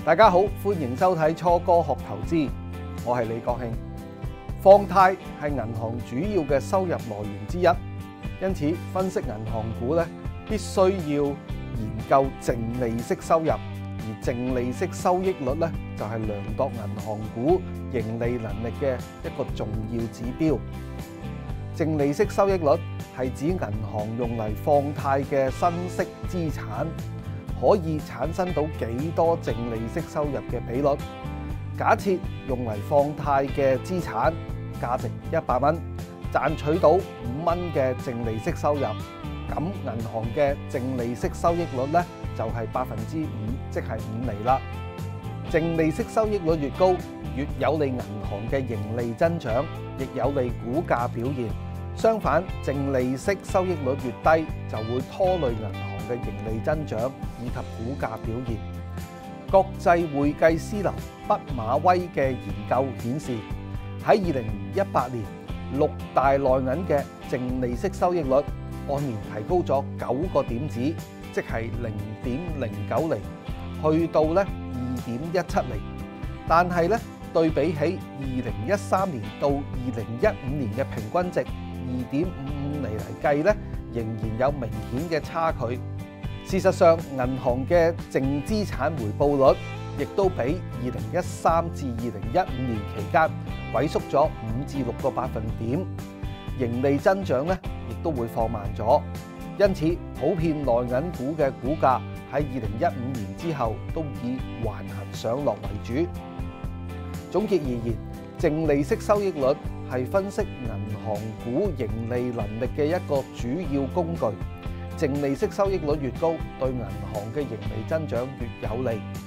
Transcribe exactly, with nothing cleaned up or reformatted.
大家好，歡迎收睇初哥學投資，我係李國慶。放貸係銀行主要嘅收入來源之一，因此分析銀行股咧，必須要研究淨利息收入，而淨利息收益率咧就係量度銀行股盈利能力嘅一個重要指標。淨利息收益率係指銀行用嚟放貸嘅新息資產可以產生到幾多淨利息收入嘅比率。假設用嚟放貸嘅資產價值一百蚊，賺取到五蚊嘅淨利息收入，咁銀行嘅淨利息收益率咧就係百分之五，即係五厘啦。淨利息收益率越高，越有利銀行嘅盈利增長，亦有利股價表現。相反，淨利息收益率越低，就會拖累銀行嘅盈利增長以及股價表現。國際會計師樓畢馬威嘅研究顯示，喺二零一八年六大內銀嘅淨利息收益率按年提高咗九個點子，即係零點零九厘，去到咧二點一七厘。但係咧對比起二零一三年到二零一五年嘅平均值二點五五厘嚟計咧，仍然有明顯嘅差距。事實上，銀行嘅淨資產回報率亦都比二零一三至二零一五年期間萎縮咗五至六個百分點，盈利增長咧亦都會放慢咗。因此，普遍內銀股嘅股價喺二零一五年之後都以橫行上落為主。總結而言，淨利息收益率係分析銀行股盈利能力嘅一個主要工具。淨利息收益率越高，對銀行嘅盈利增長越有利。